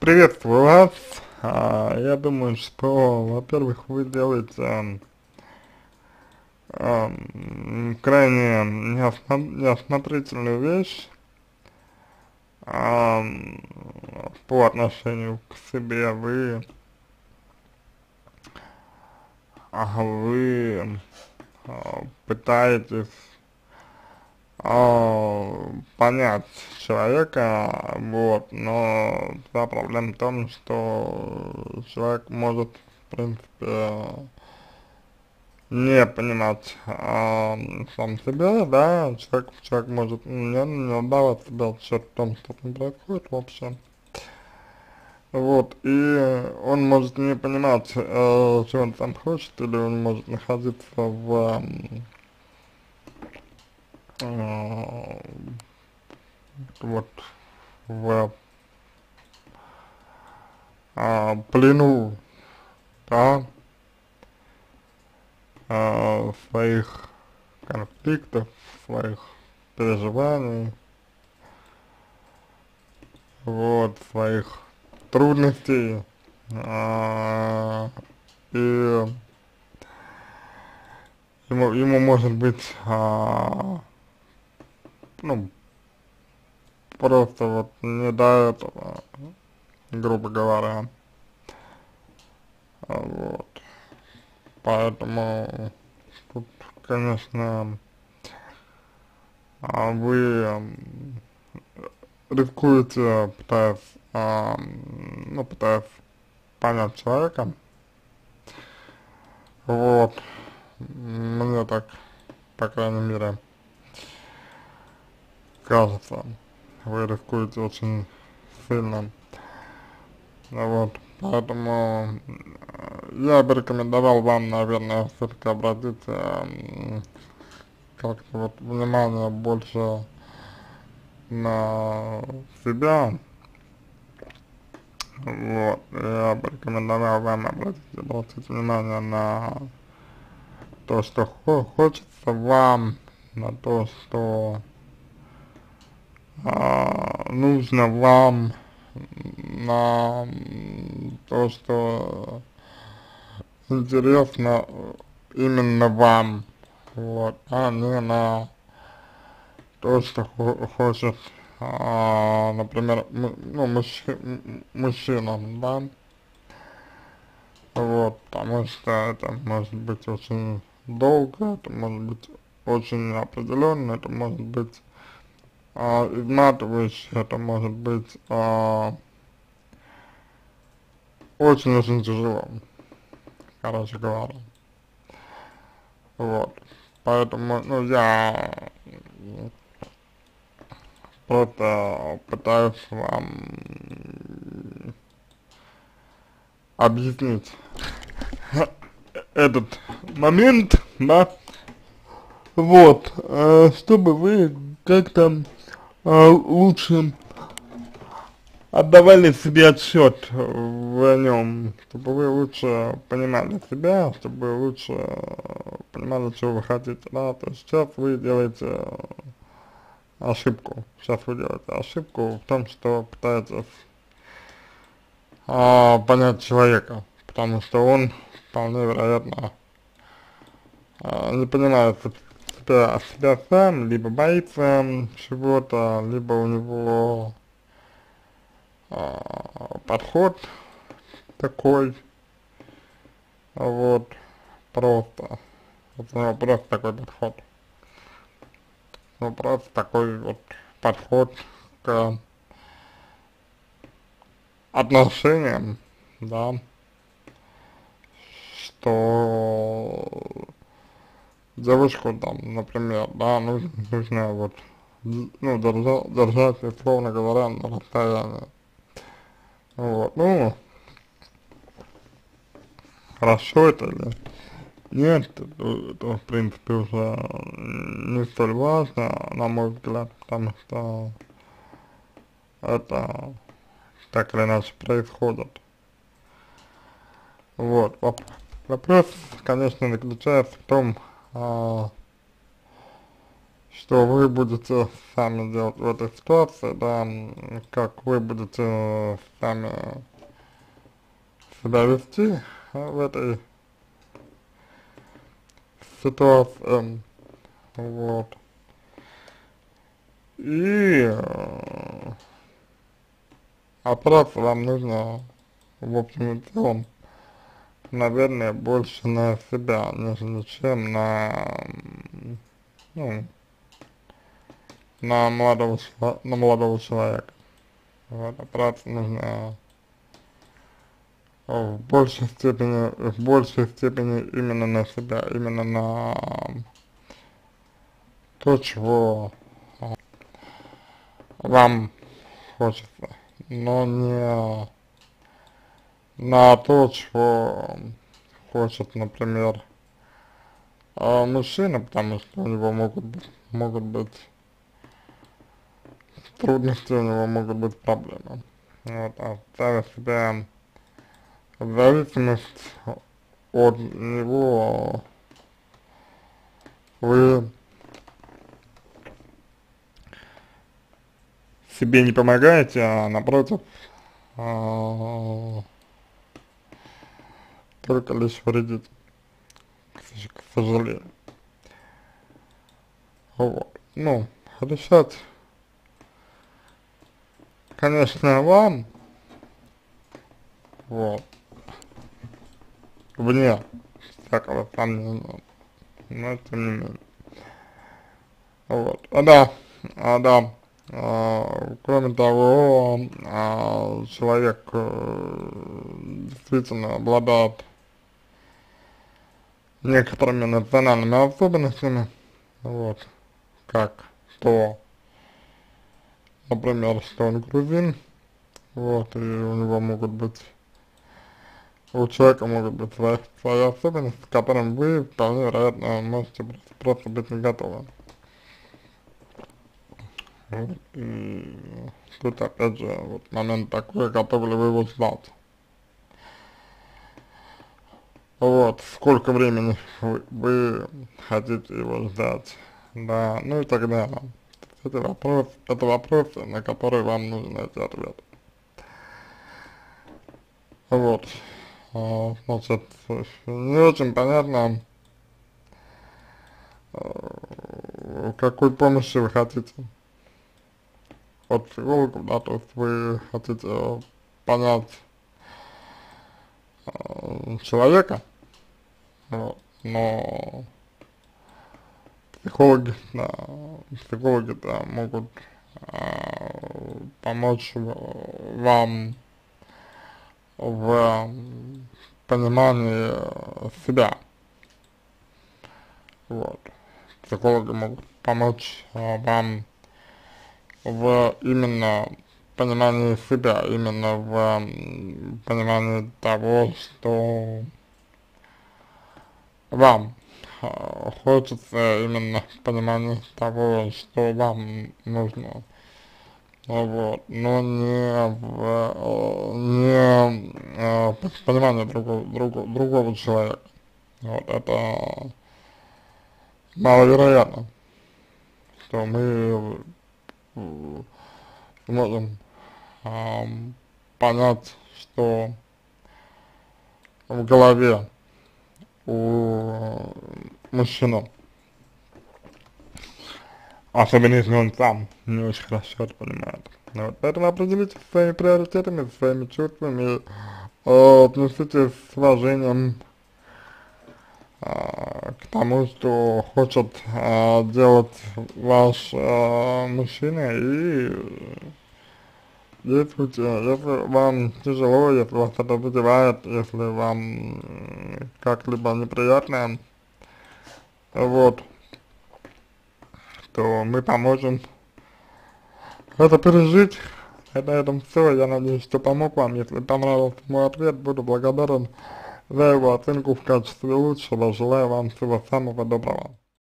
Приветствую вас. Я думаю, что, во-первых, вы делаете крайне неосмотрительную вещь по отношению к себе. Вы пытаетесь понять человека, вот, но вся проблема в том, что человек может, в принципе, не понимать сам себя, да, человек может не отдавать себе отчет в том, что там происходит вообще. Вот, и он может не понимать, чего он там хочет, или он может находиться э, вот, в плену, да, своих конфликтов, своих переживаний, вот, своих трудностей, и ему может быть, ну, просто вот не до этого, грубо говоря, вот, поэтому тут, конечно, вы рискуете, пытаясь понять человека, вот, мне так, по крайней мере, кажется, вы рискуете очень сильно, вот, поэтому я бы рекомендовал вам, наверное, все-таки обратить как-то вот внимание больше на себя, вот, я бы рекомендовал вам обратить внимание на то, что хочется вам, на то, что нужно вам, на то, что интересно именно вам, вот, а не на то, что хочет, например, мужчина, да, вот, потому что это может быть очень долго, это может быть очень неопределенно, это может быть изматывающе, это может быть очень-очень тяжело, короче говоря, вот, поэтому, ну, я просто пытаюсь вам объяснить этот момент, да, вот, чтобы вы как-то лучше отдавали себе отчет в нем, чтобы вы лучше понимали себя, чтобы вы лучше понимали, чего вы хотите, да, то есть сейчас вы делаете ошибку, сейчас вы делаете ошибку в том, что пытаетесь понять человека, потому что он вполне вероятно не понимает себя сам, либо боится чего-то, либо у него подход такой, вот, просто, вот у него просто такой подход, ну, просто такой вот подход к отношениям, да, что девушку там, например, да, нужно вот, ну, держать, условно говоря, на расстоянии, вот, ну, хорошо это или нет, это, в принципе, уже не столь важно, на мой взгляд, потому что это так или иначе происходит. Вот, вопрос, конечно, заключается в том, что вы будете сами делать в этой ситуации, да, как вы будете сами себя вести в этой ситуации, вот. И опираться вам нужно, в общем и целом, наверное, больше на себя, нежели чем ну, на молодого человека. Вот, опираться нужно в большей степени именно на себя, именно на то, чего вам хочется, но не на то, чего хочет, например, мужчина, потому что у него могут быть трудности, у него могут быть проблемы. Вот, а ставя себя в зависимость от него, вы себе не помогаете, а напротив, а, только лишь вредите, к сожалению. Вот. Ну, решать, конечно, вам, вот, вне всякого сомнения, но тем не менее. Вот. Да, кроме того, человек действительно обладает некоторыми национальными особенностями, вот, как то, например, что он грузин, вот, и у него могут быть, у человека могут быть свои особенности, к которым вы вполне вероятно можете просто быть не готовы. Вот, и тут опять же вот момент такой, готовы ли вы его ждать. Вот, сколько времени вы хотите его ждать, да, ну и так далее. Это вопросы, на которые вам нужно найти ответ. Вот, значит, не очень понятно, какой помощи вы хотите от психологов, да, то есть вы хотите понять человека, вот, но психологи, да, могут помочь вам в понимании себя, вот. Психологи могут помочь вам в именно понимании себя, именно в понимании того, что вам хочется, именно в понимании того, что вам нужно. Вот, но не понимание другого человека. Вот, это маловероятно, что мы сможем понять, что в голове у мужчины, особенно если он сам не очень хорошо это понимает. Вот, поэтому определитесь со своими приоритетами, со своими чувствами, относитесь с уважением к тому, что хочет делать ваш мужчина, и действуйте. Если вам тяжело, если вас это задевает, если вам как-либо неприятно, вот, то мы поможем это пережить. На этом все. Я надеюсь, что помог вам. Если понравился мой ответ, буду благодарен за его оценку в качестве лучшего. Желаю вам всего самого доброго.